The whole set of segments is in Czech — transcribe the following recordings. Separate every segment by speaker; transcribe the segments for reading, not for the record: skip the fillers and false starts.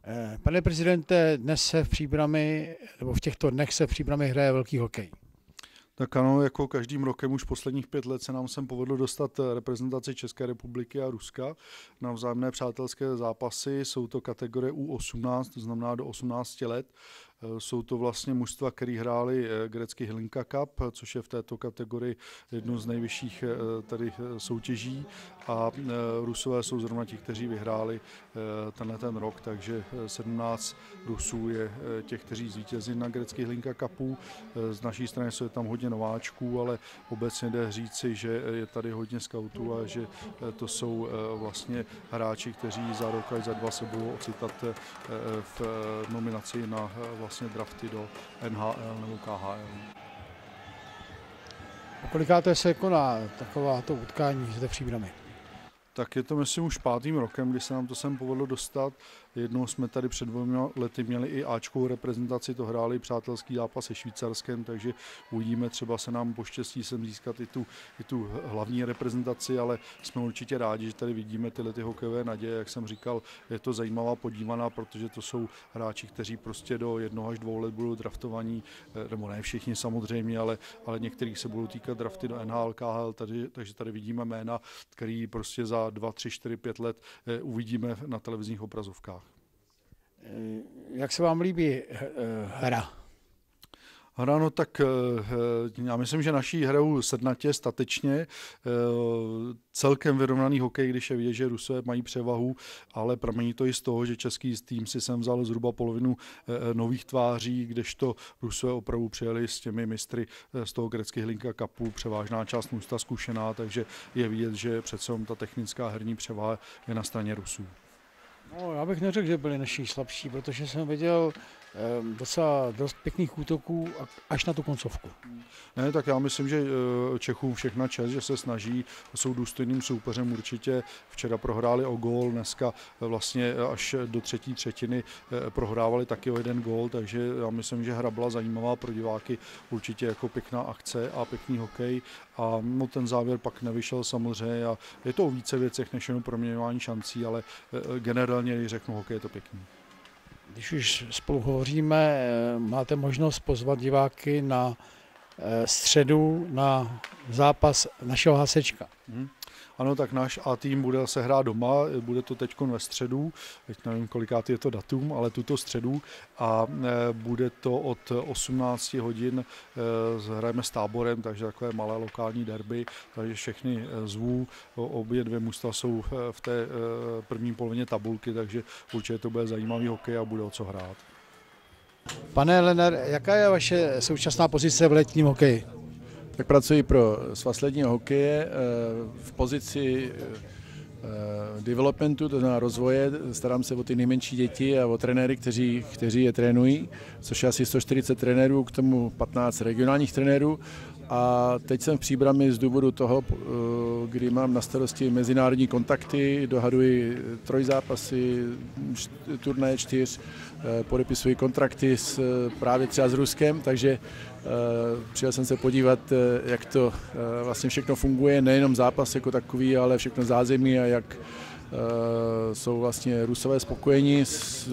Speaker 1: Pane prezidente, dnes se v Příbrami, nebo v těchto dnech se v Příbrami hraje velký hokej.
Speaker 2: Tak ano, jako každým rokem už posledních 5 let se nám sem povedlo dostat reprezentaci České republiky a Ruska na vzájemné přátelské zápasy. Jsou to kategorie U18, to znamená do 18 let. Jsou to vlastně mužstva, který hráli grecký Hlinka Cup, což je v této kategorii jedno z nejvyšších tady soutěží, a Rusové jsou zrovna ti, kteří vyhráli ten rok, takže 17 Rusů je těch, kteří zvítězili na greckých Hlinka Cupu. Z naší strany jsou tam hodně nováčků, ale obecně jde říci, že je tady hodně skautů a že to jsou vlastně hráči, kteří za rok až za 2 se budou ocitat v nominaci na vlastně drafty do NHL nebo KHL.
Speaker 1: Kolikáté se koná takováto utkání zde v Příbrami?
Speaker 2: Tak je to, myslím, už 5. rokem, kdy se nám to sem povedlo dostat. Jednou jsme tady před 2 lety měli i áčkovou reprezentaci, to hráli přátelský zápas se Švýcarskem, takže uvidíme, třeba se nám poštěstí sem získat i tu hlavní reprezentaci, ale jsme určitě rádi, že tady vidíme ty hokejové naděje. Jak jsem říkal, je to zajímavá podívaná, protože to jsou hráči, kteří prostě do 1 až 2 let budou draftovaní, nebo ne všichni samozřejmě, ale některých se budou týkat drafty do NHL, KHL, takže tady vidíme jména, který prostě za 2, 3, 4, 5 let uvidíme na televizních obrazovkách.
Speaker 1: Jak se vám líbí hra?
Speaker 2: Hra, no tak já myslím, že naší hrajou sednatě, statečně, celkem vyrovnaný hokej, když je vidět, že Rusové mají převahu, ale pramení to i z toho, že český tým si sem vzal zhruba polovinu nových tváří, kdežto Rusové opravdu přijeli s těmi mistry z toho greckého Hlinka Cupu, převážná část mužstva zkušená, takže je vidět, že přece ta technická herní převaha je na straně Rusů.
Speaker 1: No, já bych neřekl, že byli naši slabší, protože jsem viděl docela dost pěkných útoků až na tu koncovku.
Speaker 2: Ne, tak já myslím, že Čechům všechna čest, že se snaží, jsou důstojným soupeřem určitě. Včera prohráli o gól, dneska vlastně až do 3. třetiny prohrávali taky o 1 gól, takže já myslím, že hra byla zajímavá pro diváky, určitě jako pěkná akce a pěkný hokej. A no, ten závěr pak nevyšel samozřejmě a je to o více věcech než jenom proměňování šancí, ale generálně, když řeknu hokej, je to pěkný.
Speaker 1: Když už spolu hovoříme, máte možnost pozvat diváky na středu na zápas našeho Hasečka.
Speaker 2: Ano, tak náš A-tým bude se hrát doma, bude to teď ve středu, teď nevím, kolikátý je to datum, ale tuto středu, a bude to od 18 hodin, hrajeme s Táborem, takže takové malé lokální derby, takže všechny zvu, obě 2 mužstva jsou v té první polovině tabulky, takže určitě to bude zajímavý hokej a bude o co hrát.
Speaker 1: Pane Lenner, jaká je vaše současná pozice v letním hokeji?
Speaker 3: Tak pracuji pro Svaz ledního hokeje v pozici developmentu, to znamená rozvoje. Starám se o ty nejmenší děti a o trenéry, kteří je trénují, což je asi 140 trenérů, k tomu 15 regionálních trenérů. A teď jsem v Příbrami z důvodu toho, kdy mám na starosti mezinárodní kontakty, dohaduji trojzápasy, turnaje 4, podepisuji kontrakty právě třeba s Ruskem, takže přijel jsem se podívat, jak to vlastně všechno funguje, nejenom zápas jako takový, ale všechno zázemí a jak jsou vlastně Rusové spokojeni s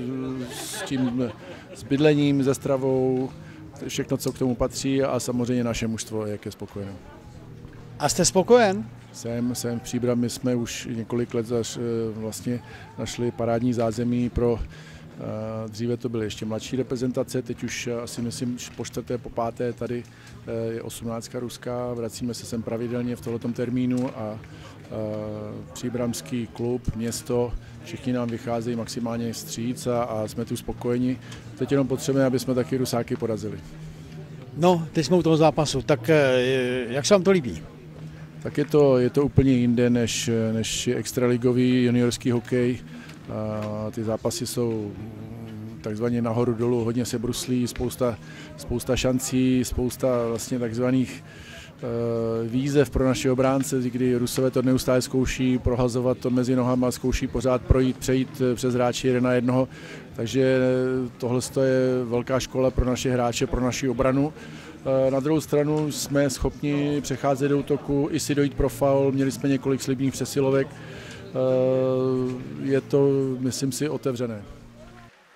Speaker 3: bydlením, se stravou, všechno, co k tomu patří, a samozřejmě naše mužstvo, jak je spokojené.
Speaker 1: A jste spokojen?
Speaker 3: Jsem v Příbrami, jsme už několik let vlastně našli parádní zázemí pro, dříve to byly ještě mladší reprezentace, teď už asi myslím po 4., po 5. tady je 18 ruská, vracíme se sem pravidelně v tohletom termínu a příbramský klub, město, všichni nám vycházejí maximálně vstříc a jsme tu spokojeni. Teď jenom potřebujeme, aby jsme taky Rusáky porazili.
Speaker 1: No, teď jsme u toho zápasu, tak jak se vám to líbí?
Speaker 3: Tak je to úplně jinde než extraligový juniorský hokej. Ty zápasy jsou takzvaně nahoru dolů, hodně se bruslí, spousta šancí, spousta vlastně takzvaných výzev pro naše obránce, kdy Rusové to neustále zkouší prohazovat to mezi nohama, zkouší pořád přejít přes hráči 1 na 1. Takže tohle je velká škola pro naše hráče, pro naši obranu. Na druhou stranu jsme schopni přecházet do útoku, i si dojít pro faul, měli jsme několik slibných přesilovek. Je to, myslím si, otevřené.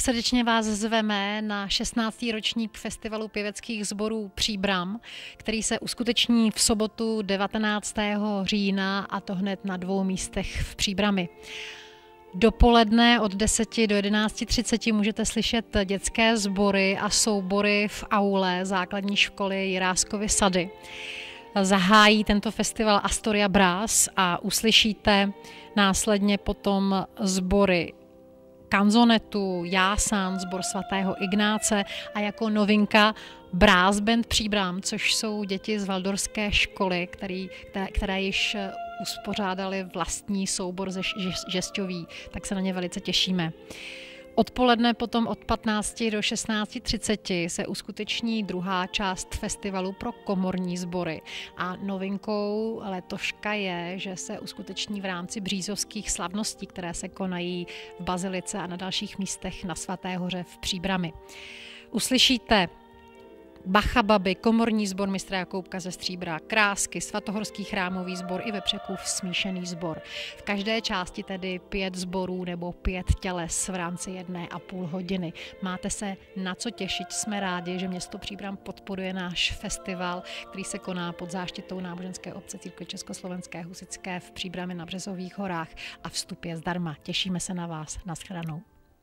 Speaker 4: srdečně vás zveme na 16. ročník Festivalu pěveckých sborů Příbram, který se uskuteční v sobotu 19. října, a to hned na 2 místech v Příbrami. Dopoledne od 10 do 11:30 můžete slyšet dětské sbory a soubory v aule základní školy Jiráskovy sady. Zahájí tento festival Astoria Brass a uslyšíte následně potom sbory kanzonetu, jásán, sbor svatého Ignáce a jako novinka Brass Band Příbram, což jsou děti z Valdorské školy, které již uspořádali vlastní soubor ze Žesťoví, tak se na ně velice těšíme. Odpoledne potom od 15 do 16:30 se uskuteční druhá část festivalu pro komorní sbory. A novinkou letoška je, že se uskuteční v rámci břízovských slavností, které se konají v Bazilice a na dalších místech na Svaté hoře v Příbrami. Uslyšíte Bachababy, komorní sbor mistra Jakoubka ze Stříbra, Krásky, svatohorský chrámový sbor i Vepřekův smíšený sbor. V každé části tedy 5 sborů nebo 5 těles v rámci 1,5 hodiny. Máte se na co těšit, jsme rádi, že město Příbram podporuje náš festival, který se koná pod záštitou náboženské obce Církve československé husitské v Příbrami na Březových horách a vstup je zdarma. Těšíme se na vás. Naschledanou.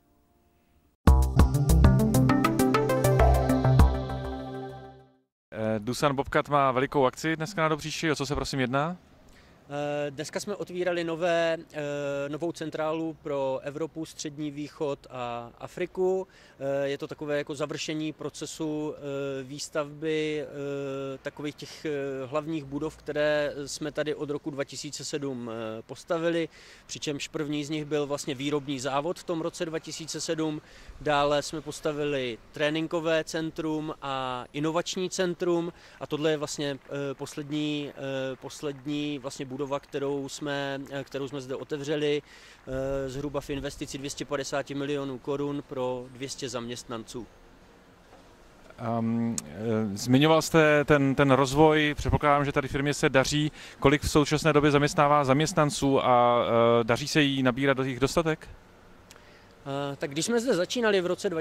Speaker 5: Dusan Bobcat má velikou akci dneska na Dobříši. O co se prosím jedná?
Speaker 6: Dneska jsme otvírali novou centrálu pro Evropu, Střední východ a Afriku. Je to takové jako završení procesu výstavby takových těch hlavních budov, které jsme tady od roku 2007 postavili, přičemž první z nich byl vlastně výrobní závod v tom roce 2007. Dále jsme postavili tréninkové centrum a inovační centrum a tohle je vlastně poslední vlastně budova, kterou jsme zde otevřeli, zhruba v investici 250 milionů korun pro 200 zaměstnanců.
Speaker 5: Zmiňoval jste ten rozvoj, předpokládám, že tady firmě se daří. Kolik v současné době zaměstnává zaměstnanců a daří se jí nabírat do jich dostatek?
Speaker 6: Tak když jsme zde začínali v roce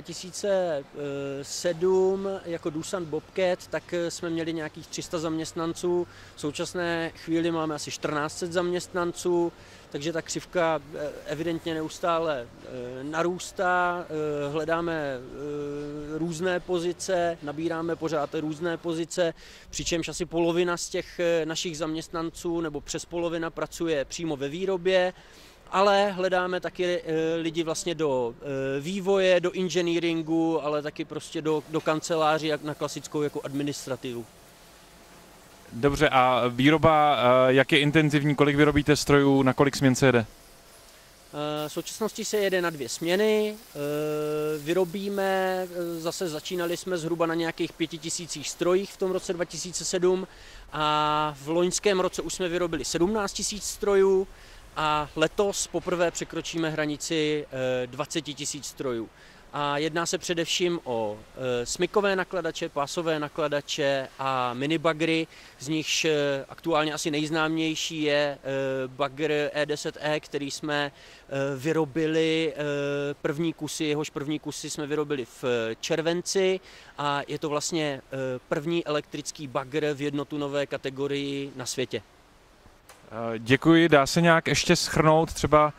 Speaker 6: 2007 jako Dusan Bobcat, tak jsme měli nějakých 300 zaměstnanců. V současné chvíli máme asi 1400 zaměstnanců, takže ta křivka evidentně neustále narůstá. Hledáme různé pozice, nabíráme pořád různé pozice, přičemž asi polovina z těch našich zaměstnanců nebo přes polovina pracuje přímo ve výrobě. Ale hledáme taky lidi vlastně do vývoje, do inženýringu, ale taky prostě do kanceláří, jak na klasickou jako administrativu.
Speaker 5: Dobře, a výroba, jak je intenzivní, kolik vyrobíte strojů, na kolik směn se jede?
Speaker 6: V současnosti se jede na 2 směny, vyrobíme, zase začínali jsme zhruba na nějakých 5000 strojích v tom roce 2007 a v loňském roce už jsme vyrobili 17 000 strojů. A letos poprvé překročíme hranici 20 000 strojů. A jedná se především o smykové nakladače, pásové nakladače a minibagry, z nichž aktuálně asi nejznámější je bagr E10E, který jsme vyrobili jehož první kusy jsme vyrobili v červenci a je to vlastně první elektrický bagr v jednotunové kategorii na světě.
Speaker 5: Děkuji. Dá se nějak ještě shrnout třeba,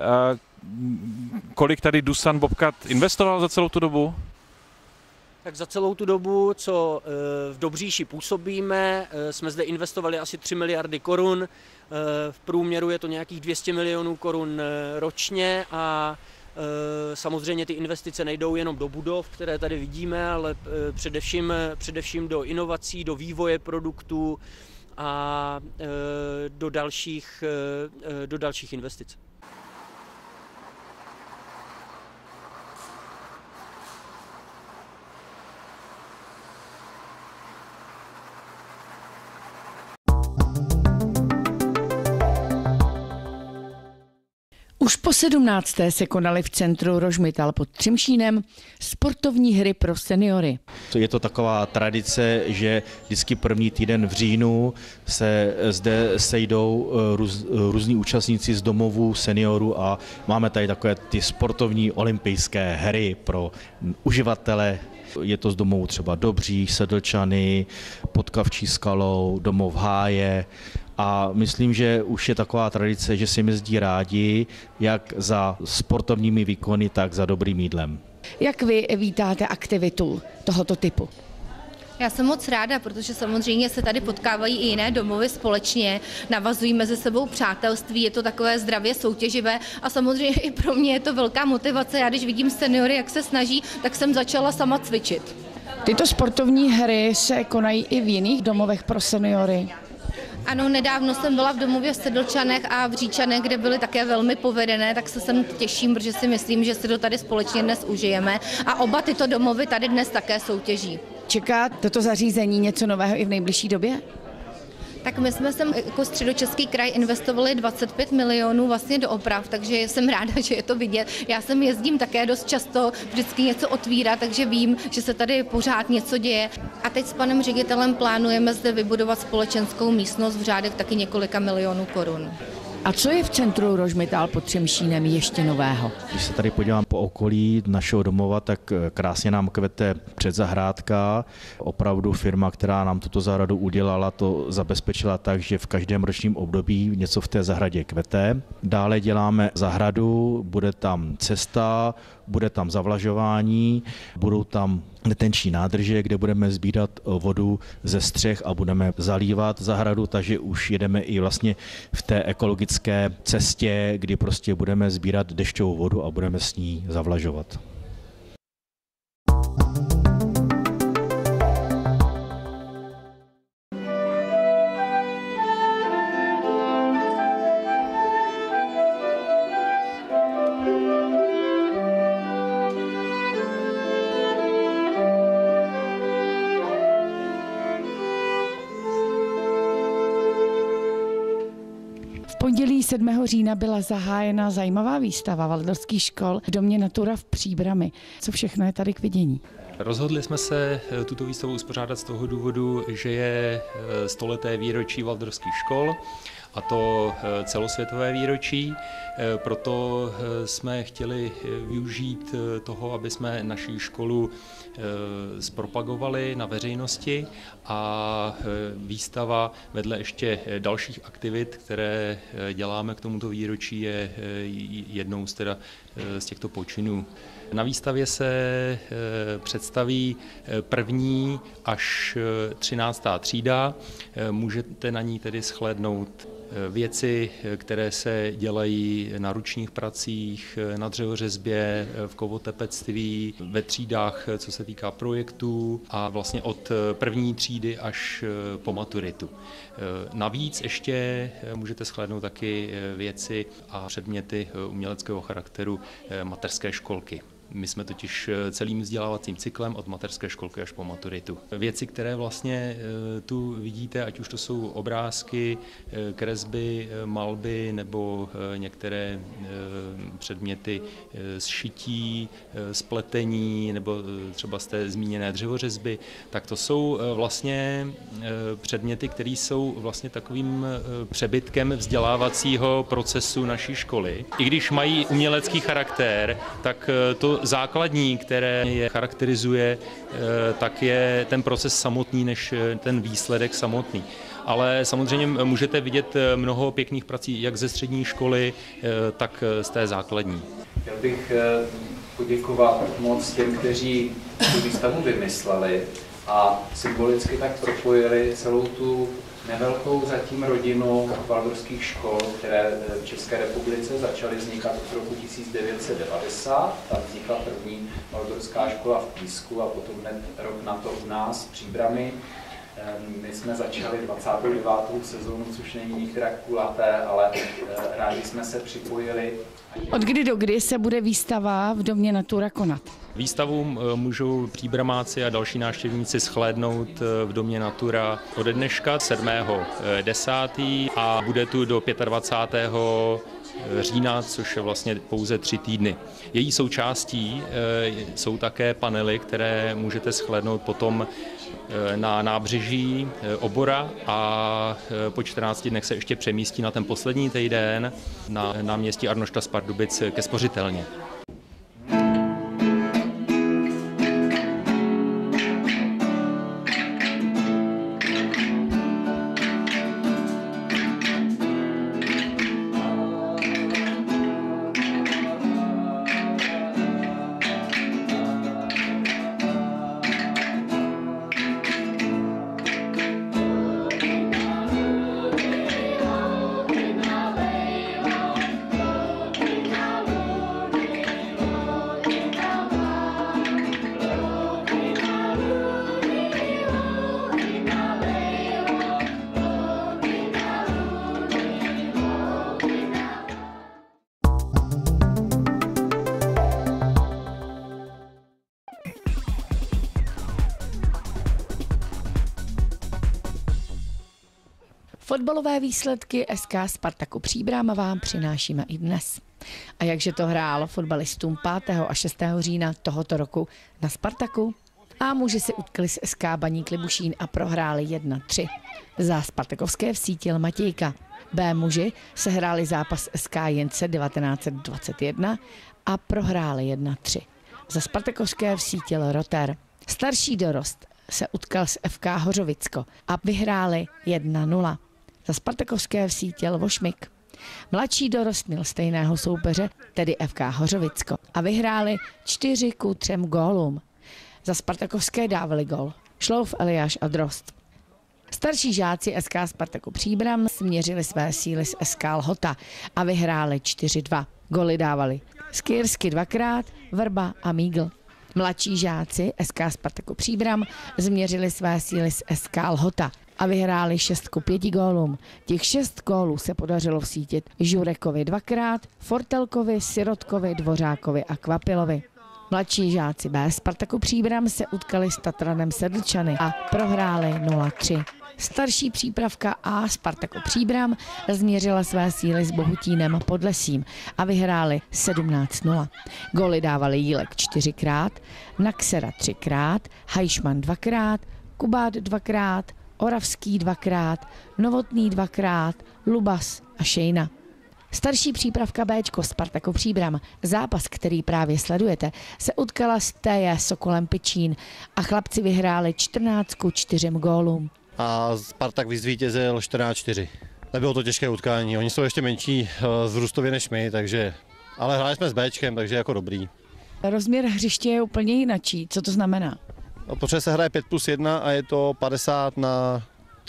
Speaker 5: kolik tady Dusan Bobcat investoval za celou tu dobu?
Speaker 6: Tak za celou tu dobu, co v Dobříši působíme, jsme zde investovali asi 3 miliardy korun. V průměru je to nějakých 200 milionů korun ročně a samozřejmě ty investice nejdou jenom do budov, které tady vidíme, ale především do inovací, do vývoje produktů a do dalších investic.
Speaker 4: Už
Speaker 7: Už po 17. se konaly v centru Rožmital pod Třemšínem sportovní hry pro seniory.
Speaker 8: Je to taková tradice, že vždycky první týden v říjnu se zde sejdou různí účastníci z domovů seniorů a máme tady takové ty sportovní olympijské hry pro uživatele. Je to z domovů třeba Dobříš, Sedlčany, pod Kavčí skalou, domov Háje. A myslím, že už je taková tradice, že si jezdí rádi, jak za sportovními výkony, tak za dobrým jídlem.
Speaker 7: Jak vy vítáte aktivitu tohoto typu?
Speaker 9: Já jsem moc ráda, protože samozřejmě se tady potkávají i jiné domovy společně, navazují mezi sebou přátelství, je to takové zdravě soutěživé a samozřejmě i pro mě je to velká motivace. Já když vidím seniory, jak se snaží, tak jsem začala sama cvičit.
Speaker 7: Tyto sportovní hry se konají i v jiných domovech pro seniory.
Speaker 9: Ano, nedávno jsem byla v domově v Sedlčanech a v Říčanech, kde byly také velmi povedené, tak se sem těším, protože si myslím, že si to tady společně dnes užijeme a oba tyto domovy tady dnes také soutěží. Čeká
Speaker 7: toto zařízení něco nového i v nejbližší době?
Speaker 9: Tak my jsme sem jako Středočeský kraj investovali 25 milionů vlastně do oprav, takže jsem ráda, že je to vidět. Já sem jezdím také dost často, vždycky něco otvírá, takže vím, že se tady pořád něco děje. A teď s panem ředitelem plánujeme zde vybudovat společenskou místnost v řádech taky několika milionů korun.
Speaker 7: A co je v centru Rožmital pod Třemšínem ještě nového?
Speaker 8: Když se tady podívám po okolí našeho domova, tak krásně nám kvete předzahrádka. Opravdu firma, která nám tuto zahradu udělala, to zabezpečila tak, že v každém ročním období něco v té zahradě kvete. Dále děláme zahradu, bude tam cesta, bude tam zavlažování, budou tam retenční nádrže, kde budeme sbírat vodu ze střech a budeme zalívat zahradu, takže už jedeme i vlastně v té ekologické cestě, kdy prostě budeme sbírat dešťovou vodu a budeme s ní zavlažovat.
Speaker 7: V pondělí 7. října byla zahájena zajímavá výstava waldorských škol v domě Natura v Příbrami. Co všechno je tady k vidění?
Speaker 10: Rozhodli jsme se tuto výstavu uspořádat z toho důvodu, že je 100leté výročí waldorských škol, a to celosvětové výročí. Proto jsme chtěli využít toho, aby jsme naši školu zpropagovali na veřejnosti a výstava vedle ještě dalších aktivit, které děláme k tomuto výročí, je jednou z těchto počinů. Na výstavě se představí 1. až 13. třída. Můžete na ní tedy shlédnout věci, které se dělají na ručních pracích, na dřevořezbě, v kovotepectví, ve třídách, co se týká projektů a vlastně od 1. třídy až po maturitu. Navíc ještě můžete shlédnout taky věci a předměty uměleckého charakteru mateřské školky. My jsme totiž celým vzdělávacím cyklem od mateřské školky až po maturitu. Věci, které vlastně tu vidíte, ať už to jsou obrázky, kresby, malby nebo některé předměty z šití, z pletení nebo třeba z té zmíněné dřevořezby, tak to jsou vlastně předměty, které jsou vlastně takovým přebytkem vzdělávacího procesu naší školy. I když mají umělecký charakter, tak to základní, které je charakterizuje, tak je ten proces samotný, než ten výsledek samotný. Ale samozřejmě můžete vidět mnoho pěkných prací jak ze střední školy, tak z té základní.
Speaker 11: Chtěl bych poděkovat moc těm, kteří tu výstavu vymysleli a symbolicky tak propojili celou tu nevelkou zatím rodinu waldorských škol, které v České republice začaly vznikat od roku 1990. Tam vznikla první waldorská škola v Písku a potom hned rok na to u nás v Příbrami. My jsme začali 29. sezónu, což není nikterak kulaté, ale rádi jsme se připojili.
Speaker 7: Od kdy do kdy se bude výstava v domě Natura konat?
Speaker 10: Výstavu můžou příbramáci a další návštěvníci shlédnout v domě Natura ode dneška 7.10. a bude tu do 25. října, což je vlastně pouze 3 týdny. Její součástí jsou také panely, které můžete shlédnout potom na nábřeží Obora a po 14 dnech se ještě přemístí na ten poslední týden na náměstí Arnošta z Pardubic ke spořitelně.
Speaker 7: Fotbalové výsledky SK Spartaku Příbram vám přinášíme i dnes. A jakže to hrálo fotbalistům 5. a 6. října tohoto roku na Spartaku? A muži si utkli s SK Baník Libušín a prohráli 1-3. Za spartakovské vsítil Matějka. B muži se hráli zápas SK Jence 1921 a prohráli 1-3. Za spartakovské vsítil Roter. Starší dorost se utkal s FK Hořovicko a vyhráli 1-0. Za spartakovské vsítil Vošmik. Mladší dorost měl stejného soupeře, tedy FK Hořovicko, a vyhráli 4-3 gólům. Za spartakovské dávali gól Šlouf, Eliáš a Drost. Starší žáci SK Spartaku Příbram směřili své síly s SK Lhota a vyhráli 4-2. Góly dávali Skirsky 2krát, Vrba a Mígl. Mladší žáci SK Spartaku Příbram změřili své síly s SK Lhota a vyhráli 6-5 gólům. Těch 6 gólů se podařilo vsítit Žurekovi 2krát, Fortelkovi, Sirotkovi, Dvořákovi a Kvapilovi. Mladší žáci B Spartaku Příbram se utkali s Tatranem Sedlčany a prohráli 0-3. Starší přípravka A Spartaku Příbram změřila své síly s Bohutínem Podlesím a vyhráli 17-0. Góly dávali Jílek 4krát, Naxera 3krát, Hajšman 2krát, Kubát 2krát, Oravský 2krát, Novotný 2krát, Lubas a Šejna. Starší přípravka Bčko Spartaku Příbram, zápas, který právě sledujete, se utkala s TJ Sokolem Pičín a chlapci vyhráli 14-4 gólům.
Speaker 12: A Spartak vyzvítězil 14-4. Nebylo to těžké utkání, oni jsou ještě menší vzrůstově než my, ale hráli jsme s Bčkem, takže jako dobrý.
Speaker 7: Rozměr hřiště je úplně jinačí, co to znamená?
Speaker 12: Protože se hraje 5+1 a je to 50 na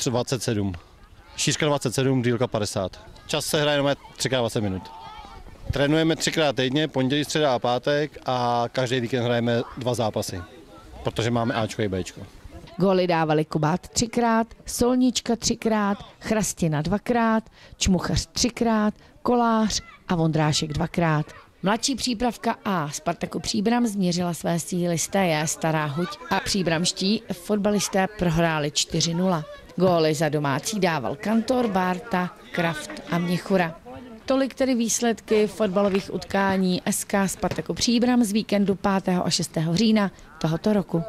Speaker 12: 27. Šířka 27, dílka 50. Čas se hraje jenom 3x20 minut. Trénujeme 3x týdně, pondělí, středa a pátek a každý víkend hrajeme 2 zápasy, protože máme Ačko i Bčko.
Speaker 7: Góly dávali Kubát 3krát, Solnička 3krát, Chrastina 2krát, Čmuchař 3krát, Kolář a Vondrášek 2krát. Mladší přípravka A Spartaku Příbram změřila své síly s TJ Stará Huť a příbramští fotbalisté prohráli 4-0. Góly za domácí dával Kantor, Bárta, Kraft a Měchura. Tolik tedy výsledky fotbalových utkání SK Spartaku Příbram z víkendu 5. a 6. října tohoto roku.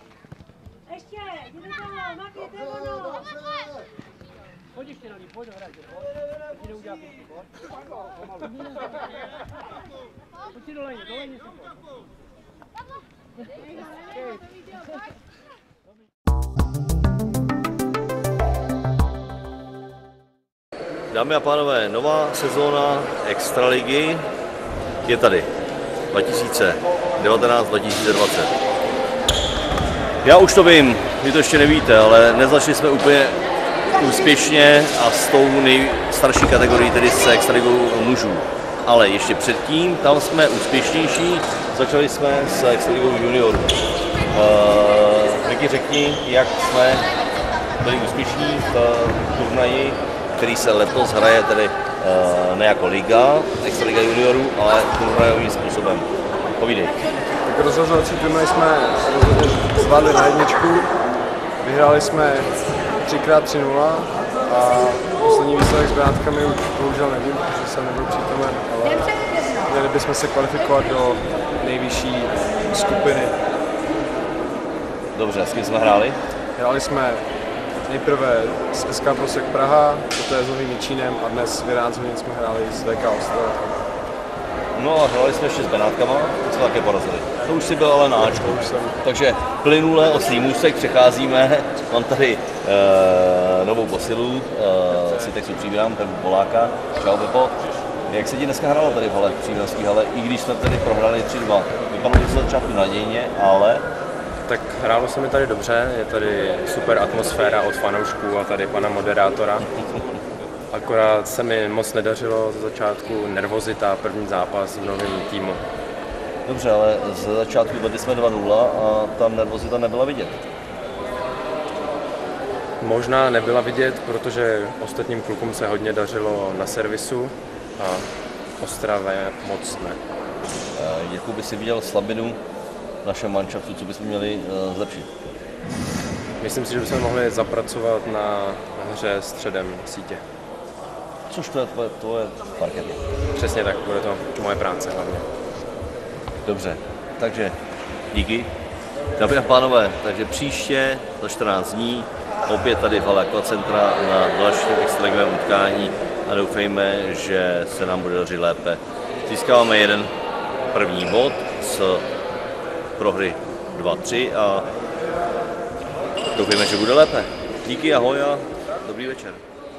Speaker 13: Dámy a pánové, nová sezóna Extraligy je tady. 2019-2020. Já už to vím, vy to ještě nevíte, ale nezačali jsme úplně úspěšně a s tou nejstarší kategorií, tedy s Extraligou mužů. Ale ještě předtím, tam jsme úspěšnější, začali jsme s Extraligou juniorů. Vicky, řekni, jak jsme byli úspěšní v turnaji, který se letos hraje tedy ne jako liga, Extraliga juniorů, ale turnajovým způsobem. Povídej.
Speaker 14: Tak rozhazovací turnej jsme rozhodně zvládli na jedničku. Vyhráli jsme 3x 3-0 a poslední výsledek s Benátkami už bohužel nevím, protože jsem nebyl přítomen, ale měli bychom se kvalifikovat do nejvyšší skupiny.
Speaker 13: Dobře, s kým jsme hráli?
Speaker 14: Hráli jsme nejprve s SK Prosek Praha, poté s Novým Jičínem a dnes v 11 hodin jsme hráli s VK Ostrava.
Speaker 13: No a hráli jsme ještě s Benátkama, to jsme také porazili. To už si byl ale na Ačku. Takže plynule oslý můstek přecházíme. Mám tady novou posilu, Citexu Příbram, Pepu Poláka. Čau Pepo. Jak se ti dneska hrálo tady v hale, v příbramský hale, i když jsme tady prohráli 3-2? Vypadalo to začátku nadějně, ale...
Speaker 15: Tak hrálo se mi tady dobře, je tady super atmosféra od fanoušků a tady pana moderátora. Akorát se mi moc nedařilo ze začátku, nervozita, první zápas v novém týmu.
Speaker 13: Dobře, ale ze začátku vedli jsme 2-0 a ta nervozita nebyla vidět.
Speaker 15: Možná nebyla vidět, protože ostatním klukům se hodně dařilo na servisu a Ostravě moc ne.
Speaker 13: Jakou by si viděl slabinu v našem manšaftu, co bychom měli zlepšit?
Speaker 15: Myslím si, že bychom mohli zapracovat na hře středem sítě.
Speaker 13: Což to je tvoje parkety.
Speaker 15: Přesně tak, bude to moje práce hlavně.
Speaker 13: Dobře, takže díky. Dámy a pánové, takže příště za 14 dní opět tady v hale Aquacentra na dalším extraligovém utkání a doufejme, že se nám bude dařit lépe. Získáváme jeden první bod z prohry 2-3 a doufejme, že bude lépe. Díky, ahoj a dobrý večer.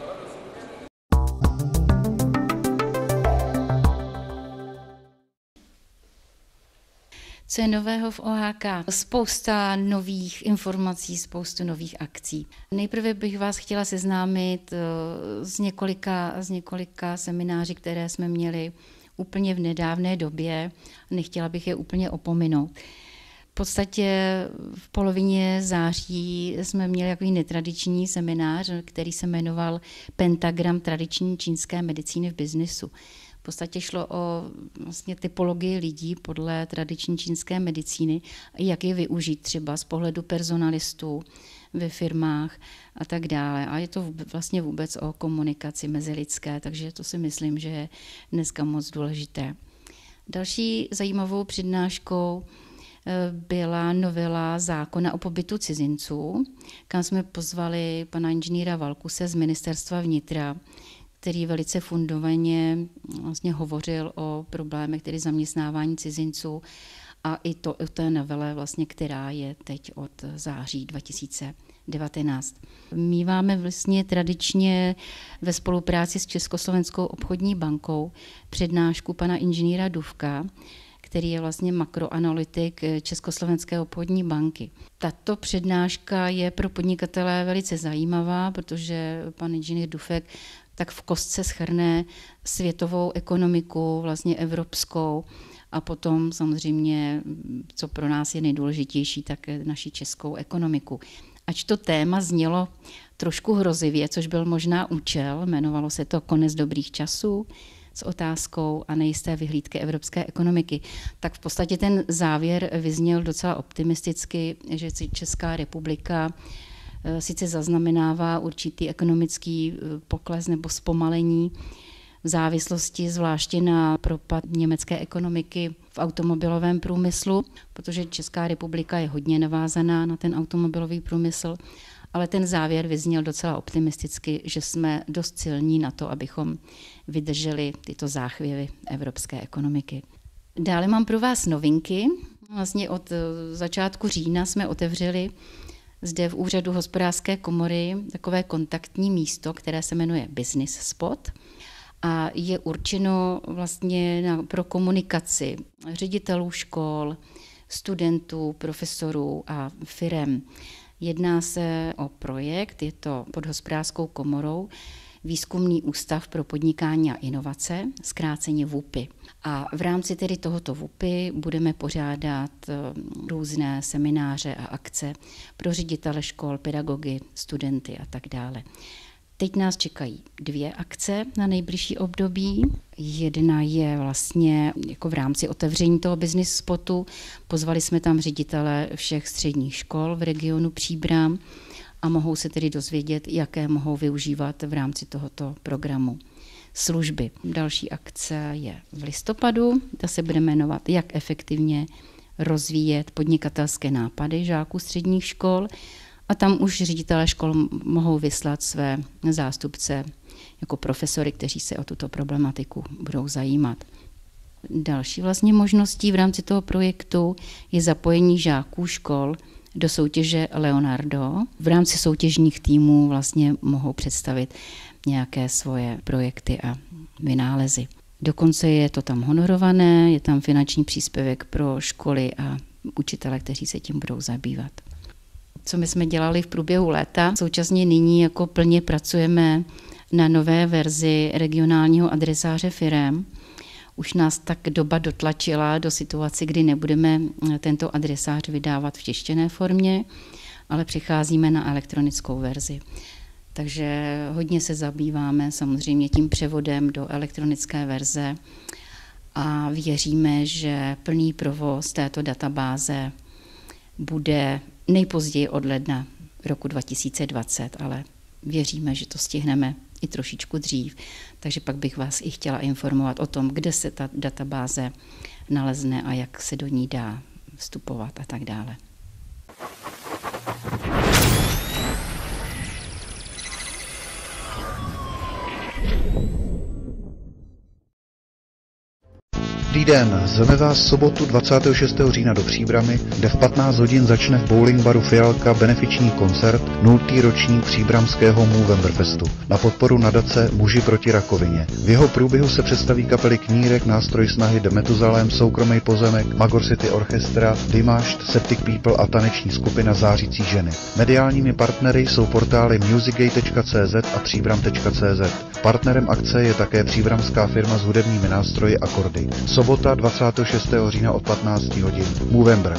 Speaker 16: Co je nového v OHK? Spousta nových informací, spoustu nových akcí. Nejprve bych vás chtěla seznámit z několika semináří, které jsme měli úplně v nedávné době. Nechtěla bych je úplně opominout. V podstatě v polovině září jsme měli takový netradiční seminář, který se jmenoval Pentagram tradiční čínské medicíny v biznesu. V podstatě šlo o vlastně typologii lidí podle tradiční čínské medicíny, jak je využít třeba z pohledu personalistů ve firmách a tak dále. A je to vlastně vůbec o komunikaci mezilidské, takže to si myslím, že je dneska moc důležité. Další zajímavou přednáškou byla novela zákona o pobytu cizinců, kam jsme pozvali pana inženýra Valkuse z Ministerstva vnitra, který velice fundovaně vlastně hovořil o problémech, tedy zaměstnávání cizinců a i to o té novele, vlastně, která je teď od září 2019. Míváme vlastně tradičně ve spolupráci s Československou obchodní bankou přednášku pana inženýra Dufka, který je vlastně makroanalytik Československé obchodní banky. Tato přednáška je pro podnikatele velice zajímavá, protože pan inženýr Dufek tak v kostce shrne světovou ekonomiku, vlastně evropskou, a potom samozřejmě, co pro nás je nejdůležitější, tak naši českou ekonomiku. Ač to téma znělo trošku hrozivě, což byl možná účel, jmenovalo se to Konec dobrých časů, s otázkou a nejisté vyhlídky evropské ekonomiky, tak v podstatě ten závěr vyzněl docela optimisticky, že Česká republika sice zaznamenává určitý ekonomický pokles nebo zpomalení v závislosti zvláště na propad německé ekonomiky v automobilovém průmyslu, protože Česká republika je hodně navázaná na ten automobilový průmysl, ale ten závěr vyzněl docela optimisticky, že jsme dost silní na to, abychom vydrželi tyto záchvěvy evropské ekonomiky. Dále mám pro vás novinky. Vlastně od začátku října jsme otevřeli zde v úřadu hospodářské komory takové kontaktní místo, které se jmenuje Business Spot a je určeno vlastně pro komunikaci ředitelů škol, studentů, profesorů a firem. Jedná se o projekt, je to pod hospodářskou komorou, Výzkumný ústav pro podnikání a inovace, zkráceně VUPI. A v rámci tedy tohoto VUPI budeme pořádat různé semináře a akce pro ředitele škol, pedagogy, studenty a tak dále. Teď nás čekají 2 akce na nejbližší období. Jedna je vlastně jako v rámci otevření toho business spotu. Pozvali jsme tam ředitele všech středních škol v regionu Příbram a mohou se tedy dozvědět, jaké mohou využívat v rámci tohoto programu služby. Další akce je v listopadu, ta se bude jmenovat Jak efektivně rozvíjet podnikatelské nápady žáků středních škol a tam už ředitelé škol mohou vyslat své zástupce jako profesory, kteří se o tuto problematiku budou zajímat. Další vlastně možností v rámci toho projektu je zapojení žáků škol do soutěže Leonardo. V rámci soutěžních týmů vlastně mohou představit nějaké svoje projekty a vynálezy. Dokonce je to tam honorované, je tam finanční příspěvek pro školy a učitele, kteří se tím budou zabývat. Co my jsme dělali v průběhu léta, současně nyní jako plně pracujeme na nové verzi regionálního adresáře firem. Už nás tak doba dotlačila do situace, kdy nebudeme tento adresář vydávat v tištěné formě, ale přecházíme na elektronickou verzi. Takže hodně se zabýváme samozřejmě tím převodem do elektronické verze a věříme, že plný provoz této databáze bude nejpozději od ledna roku 2020, ale věříme, že to stihneme i trošičku dřív. Takže pak bych vás i chtěla informovat o tom, kde se ta databáze nalezne a jak se do ní dá vstupovat a tak dále.
Speaker 17: Dobrý den, zveme vás sobotu 26. října do Příbrami, kde v 15 hodin začne v bowling baru Fialka benefiční koncert 0. ročník příbramského Movemberfestu na podporu nadace Muži proti rakovině. V jeho průběhu se představí kapely Knírek, Nástroj snahy, The Metuzalem, Soukromý pozemek, Magor City Orchestra, Dimašt, Septic People a taneční skupina Zářící ženy. Mediálními partnery jsou portály musicgate.cz a příbram.cz. Partnerem akce je také příbramská firma s hudebními nástroji Akordy. Sobota 26. října od 15 hodin. Movember.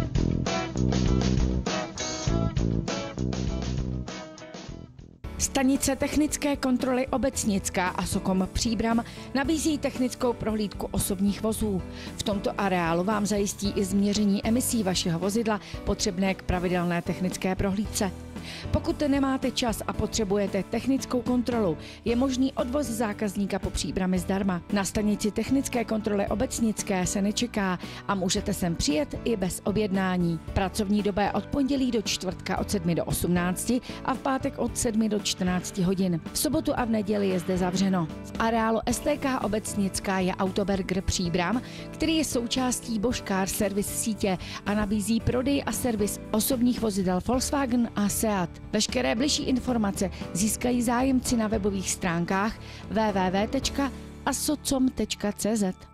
Speaker 7: Stanice technické kontroly Obecnická a Sokom Příbram nabízí technickou prohlídku osobních vozů. V tomto areálu vám zajistí i změření emisí vašeho vozidla potřebné k pravidelné technické prohlídce. Pokud nemáte čas a potřebujete technickou kontrolu, je možný odvoz zákazníka po Příbrami zdarma. Na stanici technické kontroly Obecnické se nečeká a můžete sem přijet i bez objednání. Pracovní doba je od pondělí do čtvrtka od 7 do 18 a v pátek od 7 do 14 hodin. V sobotu a v neděli je zde zavřeno. V areálu STK Obecnická je Autoberger Příbram, který je součástí Bosch Car Service sítě a nabízí prodej a servis osobních vozidel Volkswagen a Seat. Veškeré bližší informace získají zájemci na webových stránkách www.asocom.cz.